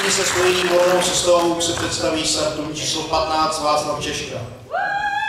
se spojením volnou sestavou se představí startu číslo 15 Václav Češka.